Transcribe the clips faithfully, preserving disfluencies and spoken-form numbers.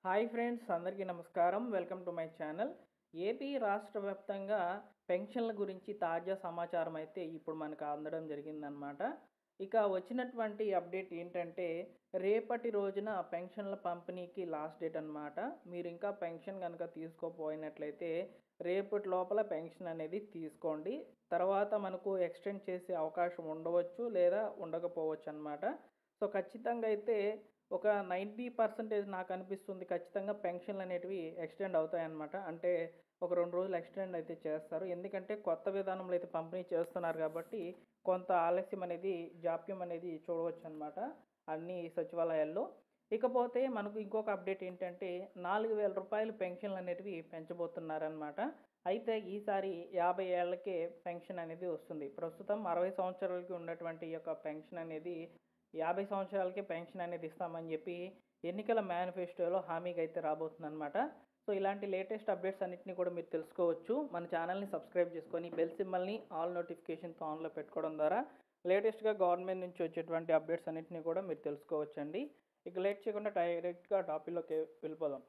Hi friends, అందరికీ నమస్కారం. Welcome to my channel. AP రాష్ట్ర వ్యాప్తంగా పెన్షన్ల గురించి తాజా సమాచారం అయితే ఇప్పుడు మనకు అందడం జరిగిందనమాట. ఇక వచ్చినటువంటి అప్డేట్ ఏంటంటే, రేపటి రోజున పెన్షన్ల పంపిణీకి లాస్ట్ డేట్ అనమాట. మీరు ఇంకా పెన్షన్ కనుక తీసుకోపోయినట్లయితే రేపటి లోపల పెన్షన్ అనేది తీసుకోండి. తర్వాత మనకు ఎక్స్టెండ్ చేసే అవకాశం ఉండవచ్చు, లేదా ఉండకపోవచ్చు అనమాట. సో ఖచ్చితంగా అయితే ఒక తొంభై పర్సెంటేజ్ నాకు అనిపిస్తుంది ఖచ్చితంగా పెన్షన్లు అనేటివి ఎక్స్టెండ్ అవుతాయన్నమాట. అంటే ఒక రెండు రోజులు ఎక్స్టెండ్ అయితే చేస్తారు. ఎందుకంటే కొత్త విధానంలో అయితే పంపిణీ చేస్తున్నారు కాబట్టి కొంత ఆలస్యం అనేది, జాప్యం అనేది చూడవచ్చు అనమాట అన్ని సచివాలయాల్లో. ఇకపోతే మనకు ఇంకొక అప్డేట్ ఏంటంటే, నాలుగు వేల రూపాయలు పెన్షన్లు అనేటివి పెంచబోతున్నారనమాట. అయితే ఈసారి యాభై ఏళ్ళకే పెన్షన్ అనేది వస్తుంది. ప్రస్తుతం అరవై సంవత్సరాలకి ఉన్నటువంటి ఈ యొక్క పెన్షన్ అనేది యాభై సంవత్సరాలకే పెన్షన్ అనేది ఇస్తామని చెప్పి ఎన్నికల మేనిఫెస్టోలో హామీగా అయితే రాబోతుందన్నమాట. సో ఇలాంటి లేటెస్ట్ అప్డేట్స్ అన్నింటినీ కూడా మీరు తెలుసుకోవచ్చు. మన ఛానల్ని సబ్స్క్రైబ్ చేసుకొని బెల్ సింబల్ని ఆల్ నోటిఫికేషన్తో ఆన్లో పెట్టుకోవడం ద్వారా లేటెస్ట్గా గవర్నమెంట్ నుంచి వచ్చేటువంటి అప్డేట్స్ అన్నింటినీ కూడా మీరు తెలుసుకోవచ్చండి. ఇక లేట్ చేయకుండా డైరెక్ట్గా టాపిక్లోకి వెళ్ళిపోదాం.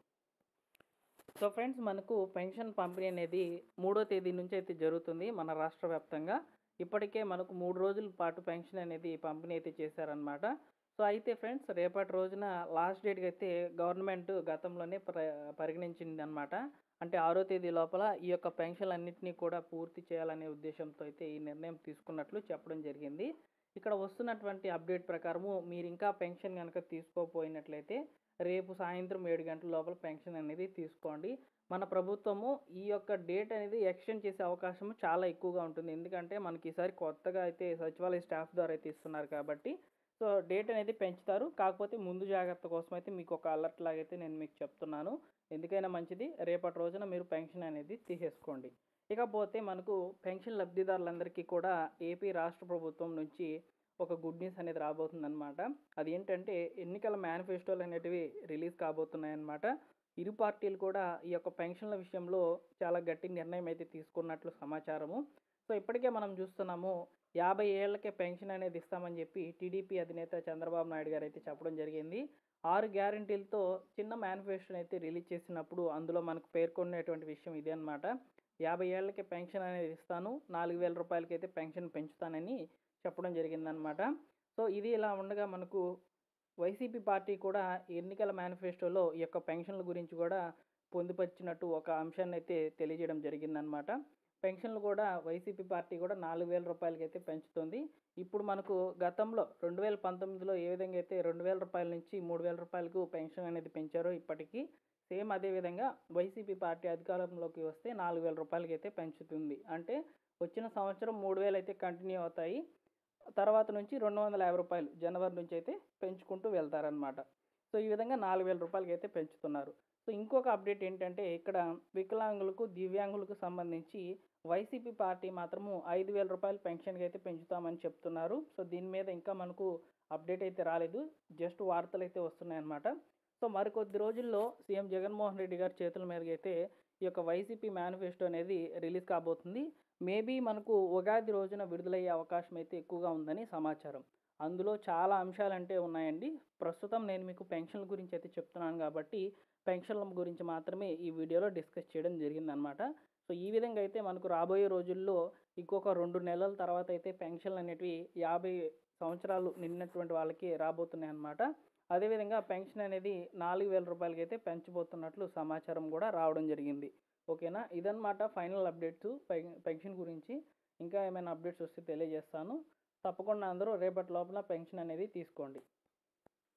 సో ఫ్రెండ్స్, మనకు పెన్షన్ పంపిణీ అనేది మూడో తేదీ నుంచి అయితే జరుగుతుంది మన రాష్ట్ర వ్యాప్తంగా. ఇప్పటికే మనకు మూడు రోజుల పాటు పెన్షన్ అనేది పంపిణీ అయితే చేశారనమాట. సో అయితే ఫ్రెండ్స్, రేపటి రోజున లాస్ట్ డేట్కి అయితే గవర్నమెంట్ గతంలోనే ప్ర పరిగణించింది అనమాట. అంటే ఆరో తేదీ లోపల ఈ యొక్క పెన్షన్లు అన్నింటినీ కూడా పూర్తి చేయాలనే ఉద్దేశంతో అయితే ఈ నిర్ణయం తీసుకున్నట్లు చెప్పడం జరిగింది. ఇక్కడ వస్తున్నటువంటి అప్డేట్ ప్రకారము మీరు ఇంకా పెన్షన్ కనుక తీసుకోపోయినట్లయితే రేపు సాయంత్రం ఏడు గంటల లోపల పెన్షన్ అనేది తీసుకోండి. మన ప్రభుత్వము ఈ యొక్క డేట్ అనేది ఎక్స్టెండ్ చేసే అవకాశం చాలా ఎక్కువగా ఉంటుంది. ఎందుకంటే మనకి ఈసారి కొత్తగా అయితే సచివాలయ స్టాఫ్ ద్వారా అయితే ఇస్తున్నారు కాబట్టి సో డేట్ అనేది పెంచుతారు. కాకపోతే ముందు జాగ్రత్త కోసం అయితే మీకు ఒక అలర్ట్ లాగైతే నేను మీకు చెప్తున్నాను. ఎందుకైనా మంచిది, రేపటి రోజున మీరు పెన్షన్ అనేది తీసేసుకోండి. ఇకపోతే మనకు పెన్షన్ లబ్ధిదారులందరికీ కూడా ఏపీ రాష్ట్ర ప్రభుత్వం నుంచి ఒక గుడ్ న్యూస్ అనేది రాబోతుందన్నమాట. అది ఏంటంటే, ఎన్నికల మేనిఫెస్టోలు అనేటివి రిలీజ్ కాబోతున్నాయన్నమాట. ఇరు పార్టీలు కూడా ఈ యొక్క పెన్షన్ల విషయంలో చాలా గట్టి నిర్ణయం అయితే తీసుకున్నట్లు సమాచారము. సో ఇప్పటికే మనం చూస్తున్నాము, యాభై ఏళ్లకే పెన్షన్ అనేది ఇస్తామని చెప్పి టీడీపీ అధినేత చంద్రబాబు నాయుడు గారు అయితే చెప్పడం జరిగింది. ఆరు గ్యారంటీలతో చిన్న మేనిఫెస్టోని అయితే రిలీజ్ చేసినప్పుడు అందులో మనకు పేర్కొనేటువంటి విషయం ఇదే అనమాట. యాభై ఏళ్లకే పెన్షన్ అనేది ఇస్తాను, నాలుగు వేల రూపాయలకి అయితే పెన్షన్ పెంచుతానని చెప్పడం జరిగిందనమాట. సో ఇది ఇలా ఉండగా మనకు వైసీపీ పార్టీ కూడా ఎన్నికల మేనిఫెస్టోలో ఈ యొక్క పెన్షన్ల గురించి కూడా పొందుపరిచినట్టు ఒక అంశాన్ని అయితే తెలియజేయడం జరిగిందనమాట. పెన్షన్లు కూడా వైసీపీ పార్టీ కూడా నాలుగు వేల రూపాయలకి అయితే పెంచుతుంది. ఇప్పుడు మనకు గతంలో రెండు వేల పంతొమ్మిదిలో ఏ విధంగా అయితే రెండు వేల రూపాయల నుంచి మూడు వేల రూపాయలకు పెన్షన్ అనేది పెంచారో ఇప్పటికీ సేమ్ అదేవిధంగా వైసీపీ పార్టీ అధికారంలోకి వస్తే నాలుగు వేల రూపాయలకి అయితే పెంచుతుంది. అంటే వచ్చిన సంవత్సరం మూడు వేలు అయితే కంటిన్యూ అవుతాయి. తర్వాత నుంచి రెండు వందల యాభై రూపాయలు జనవరి నుంచి అయితే పెంచుకుంటూ వెళ్తారనమాట. సో ఈ విధంగా నాలుగు వేల రూపాయలకి అయితే పెంచుతున్నారు. సో ఇంకొక అప్డేట్ ఏంటంటే, ఇక్కడ వికలాంగులకు, దివ్యాంగులకు సంబంధించి వైసీపీ పార్టీ మాత్రము ఐదు వేల రూపాయలు పెన్షన్కి అయితే పెంచుతామని చెప్తున్నారు. సో దీని మీద ఇంకా మనకు అప్డేట్ అయితే రాలేదు, జస్ట్ వార్తలు అయితే వస్తున్నాయన్నమాట. సో మరికొద్ది రోజుల్లో సీఎం జగన్మోహన్ రెడ్డి గారి చేతుల మీదుగా అయితే ఈ యొక్క వైసీపీ మేనిఫెస్టో అనేది రిలీజ్ కాబోతుంది. మేబీ మనకు ఉగాది రోజున విడుదలయ్యే అవకాశం అయితే ఎక్కువగా ఉందని సమాచారం. అందులో చాలా అంశాలంటే ఉన్నాయండి. ప్రస్తుతం నేను మీకు పెన్షన్ల గురించి అయితే చెప్తున్నాను కాబట్టి పెన్షన్ల గురించి మాత్రమే ఈ వీడియోలో డిస్కస్ చేయడం జరిగిందనమాట. సో ఈ విధంగా అయితే మనకు రాబోయే రోజుల్లో ఇంకొక రెండు నెలల తర్వాత అయితే పెన్షన్లు అనేటివి యాభై సంవత్సరాలు నిండినటువంటి వాళ్ళకి రాబోతున్నాయి అన్నమాట. అదేవిధంగా పెన్షన్ అనేది నాలుగు వేల రూపాయలకి అయితే పెంచబోతున్నట్లు సమాచారం కూడా రావడం జరిగింది. ఓకేనా, ఇదన్నమాట ఫైనల్ అప్డేట్స్ పెన్షన్ గురించి. ఇంకా ఏమైనా అప్డేట్స్ వస్తే తెలియజేస్తాను. తప్పకుండా అందరూ రేపటి లోపల పెన్షన్ అనేది తీసుకోండి.